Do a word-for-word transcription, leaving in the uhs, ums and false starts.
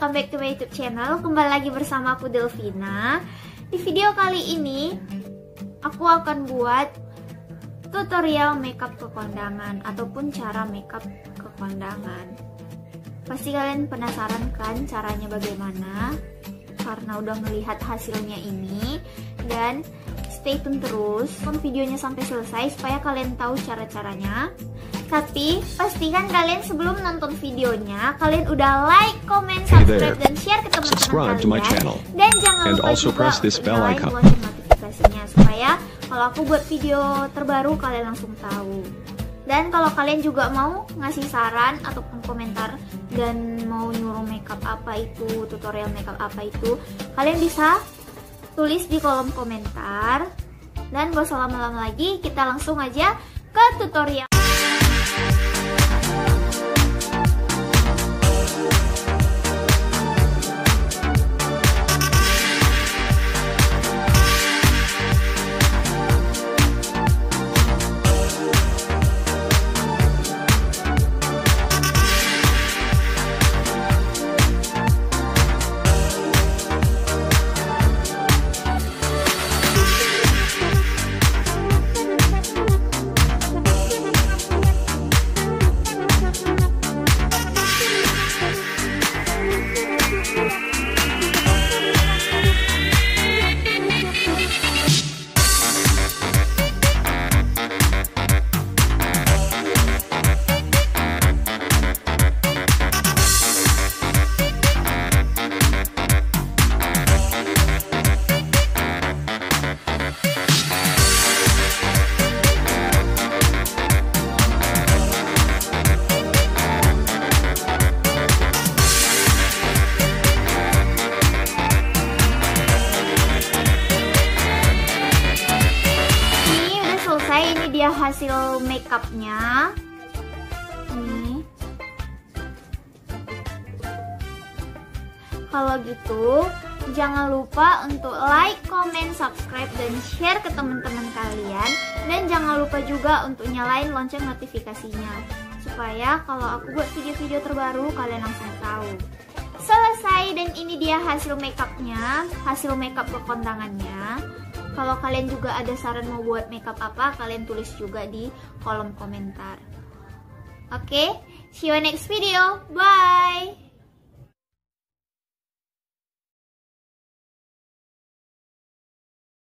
welcome back to my YouTube channel. Kembali lagi bersama aku Delvina. Di video kali ini aku akan buat tutorial makeup ke kondangan ataupun cara makeup ke kondangan. Pasti kalian penasaran kan caranya bagaimana? Karena udah melihat hasilnya ini, dan stay tune terus nonton videonya sampai selesai supaya kalian tahu cara-caranya. Tapi pastikan kalian sebelum nonton videonya kalian udah like, comment, subscribe, dan share ke teman-teman kalian. Dan jangan lupa juga untuk nyalain lonceng notifikasinya supaya kalau aku buat video terbaru kalian langsung tahu. Dan kalau kalian juga mau ngasih saran ataupun komentar dan mau nyuruh makeup apa itu, tutorial makeup apa itu, kalian bisa tulis di kolom komentar. Dan gak usah lama-lama lagi, kita langsung aja ke tutorial. Ini dia hasil makeupnya. Nih. Kalau gitu, jangan lupa untuk like, comment, subscribe, dan share ke teman-teman kalian. Dan jangan lupa juga untuk nyalain lonceng notifikasinya supaya kalau aku buat video-video terbaru kalian langsung tahu. Selesai, dan ini dia hasil makeupnya, hasil makeup ke kondangannya. Kalau kalian juga ada saran mau buat makeup apa, kalian tulis juga di kolom komentar. Oke, see you next video. Bye.